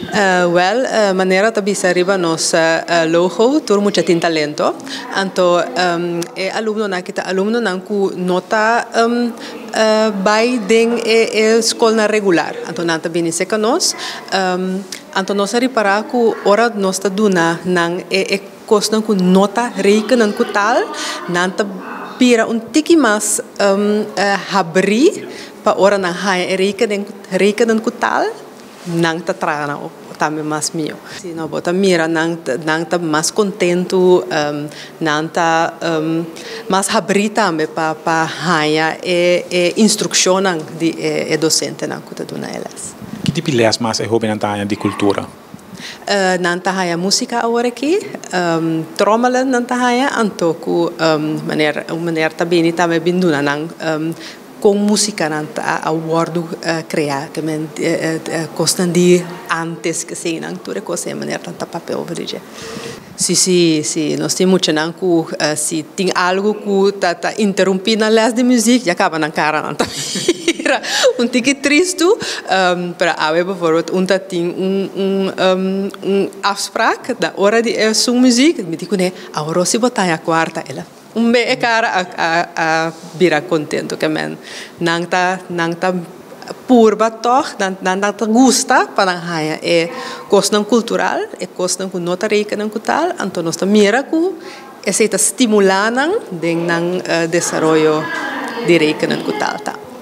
Maneira de bisa arriba nossa logo, tur muita tem talento. Anto aluno na kita aluno nang ku nota by ding escola regular. Anto nanta bini seca nos. Anto nossa ripara ku ora nosta duna nang costa ku nota reiken nang ku tal nanta pira tiki mas habri pa ora nang haya reiken nang ku tal nang ta trana também mais mio. Sim, não bota mira nang tá mais contento, nang tá mais abrir também para haya instrução de docente nang kuta duna elas. Que tipo de les mais é hobby na área de cultura? Nanta haya música agora aqui, trommelen nanta haya, antoku maneira também também binduna nang com música nanta awardo criar que men costan de antes que sei nang tudo coisa maneira tanta papel verdade. Sim, nós temos muito nang ku se tem algo que tá interromper na les de música já acaba na cara nanta mira tique triste para a por favor tem afspraak da hora de sua música me digo né agora se botar a quarta ela be cara a vira contento que men nang ta purba toch dan ta gusta para haya costan cultural costan ku nota reka nang kutal anto nós ta mira ku essa está estimulando nang desarrollo de reka nang kutal ta